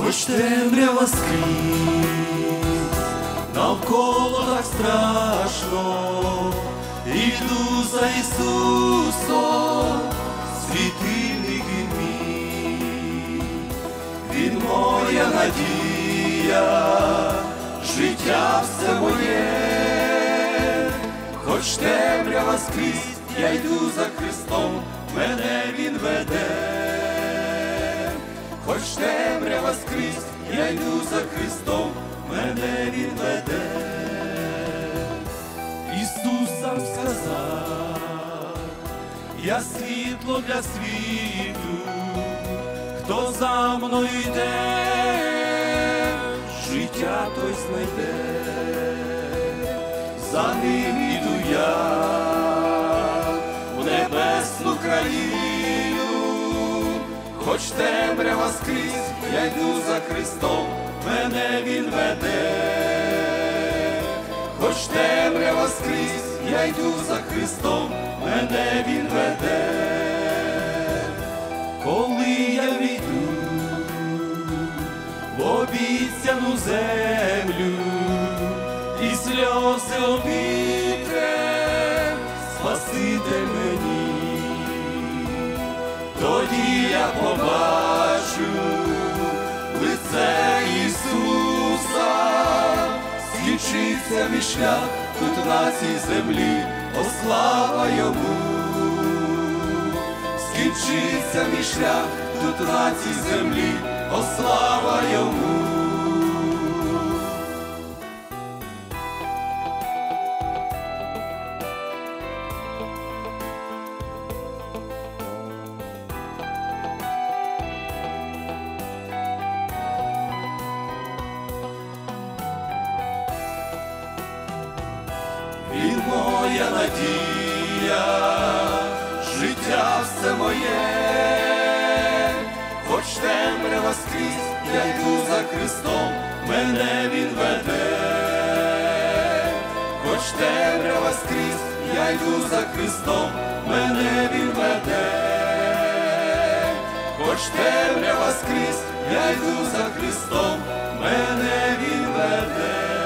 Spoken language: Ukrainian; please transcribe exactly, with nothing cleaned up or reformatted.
Хоч темрява скрізь, навколо так страшно, іду за Ісусом, світильник Він мій, Він моя надія, життя все моє. Хоч темрява скрізь, я йду за Христом, мене Він веде. Хоч темрява скрізь, я йду за Христом, мене Він веде. Ісус сам сказав, я світло для світу, хто за мною йде, життя той знайде. За ним іду я в небесну країну. Хоч темрява скрізь, я йду за Христом, мене Він веде. Хоч темрява скрізь, я йду за Христом, мене Він веде. Коли я війду в обіцяну землю, і сльози обітре, Спаситель мені, тоді я побачу лице Ісуса. Скінчиться мій шлях тут на цій землі, о слава Йому. Скінчиться мій шлях тут на цій землі, о слава Йому. Він моя надія, життя все моє. Хоч темрява скрізь, я йду за Христом, мене Він веде. Хоч темрява скрізь, я йду за Христом, мене Він веде. Хоч темрява скрізь, я йду за Христом, мене Він веде.